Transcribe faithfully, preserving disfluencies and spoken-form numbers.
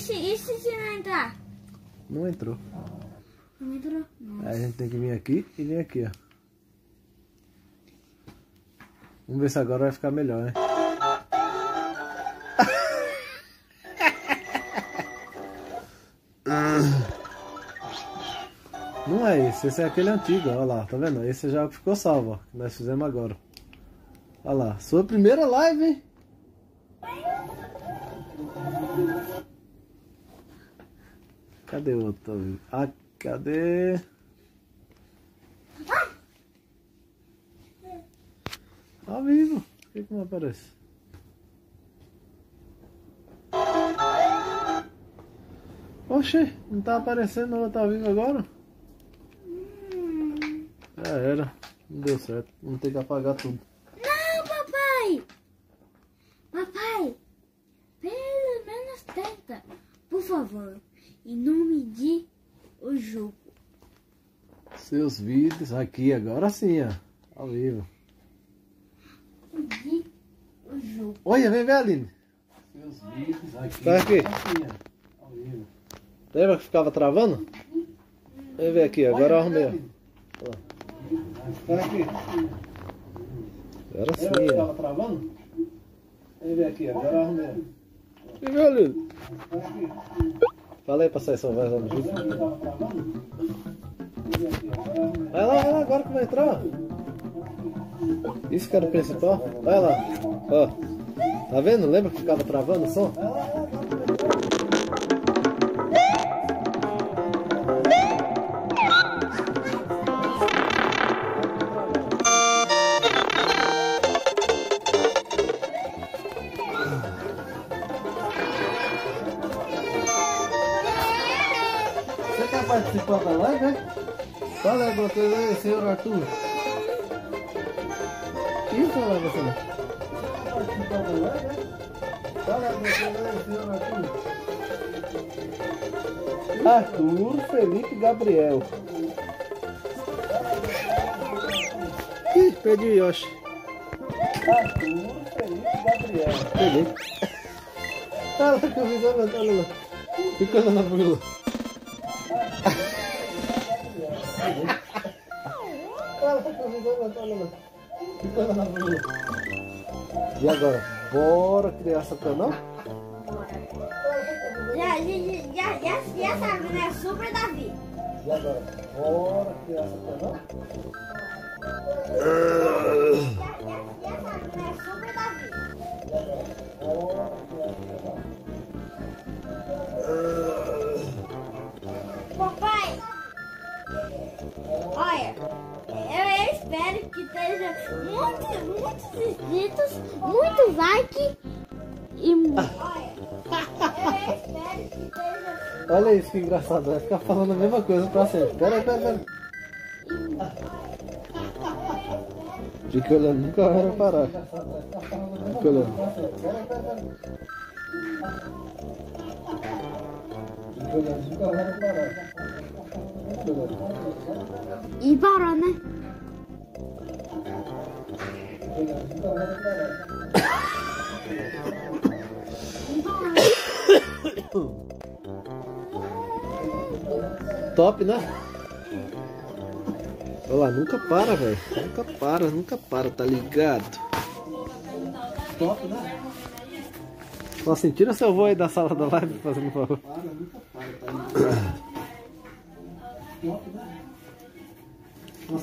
se, e se, se não entrar? Não entrou. Não entrou? Nossa. Aí a gente tem que vir aqui e vir aqui, ó. Vamos ver se agora vai ficar melhor, né? Não é esse, esse é aquele antigo, olha lá, tá vendo? Esse já ficou salvo, ó, que nós fizemos agora. Olha lá, sua primeira live, hein? Cadê o outro? Ah, cadê? Ao vivo, por que que não aparece? Oxê, não tá aparecendo, não tá ao vivo agora? Já era, não deu certo, vamos ter que apagar tudo. Não, papai! Papai, pelo menos tenta, por favor, em nome de o jogo. Seus vídeos, aqui, agora sim, ó, ao vivo. De o jogo. Olha, vem ver, Aline. Seus vídeos, aqui, tá aqui. Assim, ó, ao vivo. Lembra que ficava travando? Vem ver aqui, agora eu arrumei, ó. Tá aqui. Agora sim, ó. Lembra que ficava travando? Vem ver aqui, agora eu arrumei, ó. Vem ver, Aline. Tá aqui. Fala aí pra sair sua voz lá no vídeo. Vai lá, vai lá, agora que vai entrar. Isso que era o principal. Vai lá. Ó. Tá vendo? Lembra que ficava travando o som? Você quer participar da live, né? Fala alguma coisa aí, senhor Arthur. Isso, senhor você não? Participar da live, né? Fala alguma coisa aí, senhor Arthur. Arthur Felipe Gabriel. Ih, perdi o Yoshi. Arthur Felipe Gabriel. Peguei. Olha lá que eu fiz, olha lá, olha lá. Fica olhando na bula. E agora, bora criar seu canal? Já, já, já, já, já sabe, né? Super Davi. E agora, bora criar seu canal? Já, já, já sabe, né? Super Davi. E agora, bora criar seu canal? Papai, olha, eu, eu espero que esteja muitos, muitos inscritos, muitos likes e olha, eu espero que esteja. Olha isso que engraçado, vai ficar falando a mesma coisa pra sempre. Pera aí, pera aí. Fica olhando, nunca vai parar. Fica olhando. Fica olhando, nunca vai parar. Fica olhando. E parou, né? Fica olhando, nunca vai parar. Top, né? Olha lá, nunca para, velho. Nunca para, nunca para, tá ligado? Top, né? Nossa, assim, tira seu voo aí da sala da live, fazendo favor. Para, nunca para, tá ligado? Top, né?